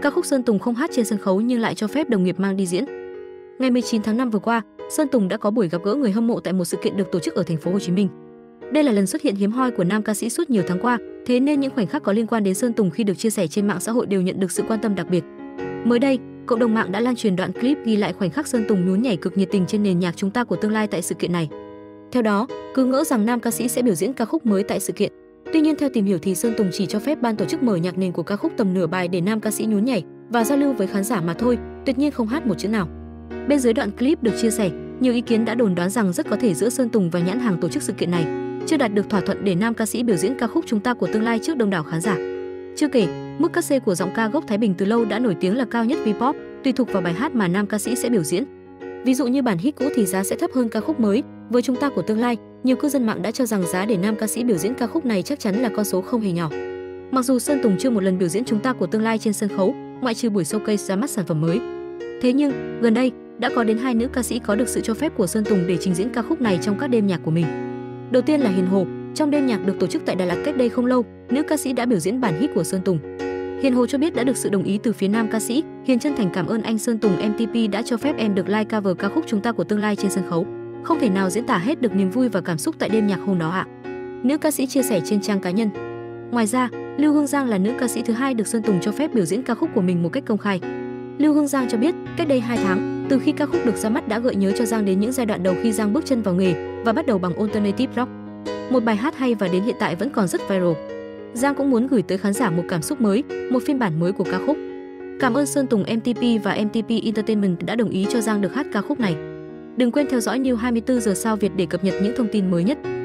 Ca khúc Sơn Tùng không hát trên sân khấu nhưng lại cho phép đồng nghiệp mang đi diễn. Ngày 19 tháng 5 vừa qua, Sơn Tùng đã có buổi gặp gỡ người hâm mộ tại một sự kiện được tổ chức ở thành phố Hồ Chí Minh. Đây là lần xuất hiện hiếm hoi của nam ca sĩ suốt nhiều tháng qua, thế nên những khoảnh khắc có liên quan đến Sơn Tùng khi được chia sẻ trên mạng xã hội đều nhận được sự quan tâm đặc biệt. Mới đây, cộng đồng mạng đã lan truyền đoạn clip ghi lại khoảnh khắc Sơn Tùng nhún nhảy cực nhiệt tình trên nền nhạc Chúng Ta Của Tương Lai tại sự kiện này. Theo đó, cứ ngỡ rằng nam ca sĩ sẽ biểu diễn ca khúc mới tại sự kiện. Tuy nhiên theo tìm hiểu thì Sơn Tùng chỉ cho phép ban tổ chức mở nhạc nền của ca khúc tầm nửa bài để nam ca sĩ nhún nhảy và giao lưu với khán giả mà thôi, tuyệt nhiên không hát một chữ nào. Bên dưới đoạn clip được chia sẻ, nhiều ý kiến đã đồn đoán rằng rất có thể giữa Sơn Tùng và nhãn hàng tổ chức sự kiện này chưa đạt được thỏa thuận để nam ca sĩ biểu diễn ca khúc Chúng Ta Của Tương Lai trước đông đảo khán giả. Chưa kể, mức cát xê của giọng ca gốc Thái Bình từ lâu đã nổi tiếng là cao nhất V-pop, tùy thuộc vào bài hát mà nam ca sĩ sẽ biểu diễn. Ví dụ như bản hit cũ thì giá sẽ thấp hơn ca khúc mới. Với Chúng Ta Của Tương Lai, nhiều cư dân mạng đã cho rằng giá để nam ca sĩ biểu diễn ca khúc này chắc chắn là con số không hề nhỏ. Mặc dù Sơn Tùng chưa một lần biểu diễn Chúng Ta Của Tương Lai trên sân khấu, ngoại trừ buổi showcase ra mắt sản phẩm mới. Thế nhưng, gần đây đã có đến 2 nữ ca sĩ có được sự cho phép của Sơn Tùng để trình diễn ca khúc này trong các đêm nhạc của mình. Đầu tiên là Hiền Hồ, trong đêm nhạc được tổ chức tại Đà Lạt cách đây không lâu, nữ ca sĩ đã biểu diễn bản hit của Sơn Tùng. Hiền Hồ cho biết đã được sự đồng ý từ phía nam ca sĩ. Hiền chân thành cảm ơn anh Sơn Tùng MTP đã cho phép em được live cover ca khúc Chúng Ta Của Tương Lai trên sân khấu. Không thể nào diễn tả hết được niềm vui và cảm xúc tại đêm nhạc hôm đó ạ. Nữ ca sĩ chia sẻ trên trang cá nhân. Ngoài ra, Lưu Hương Giang là nữ ca sĩ thứ hai được Sơn Tùng cho phép biểu diễn ca khúc của mình một cách công khai. Lưu Hương Giang cho biết, cách đây 2 tháng, từ khi ca khúc được ra mắt đã gợi nhớ cho Giang đến những giai đoạn đầu khi Giang bước chân vào nghề và bắt đầu bằng alternative rock. Một bài hát hay và đến hiện tại vẫn còn rất viral. Giang cũng muốn gửi tới khán giả một cảm xúc mới, một phiên bản mới của ca khúc. Cảm ơn Sơn Tùng MTP và MTP Entertainment đã đồng ý cho Giang được hát ca khúc này. Đừng quên theo dõi New 24 giờ sao Việt để cập nhật những thông tin mới nhất.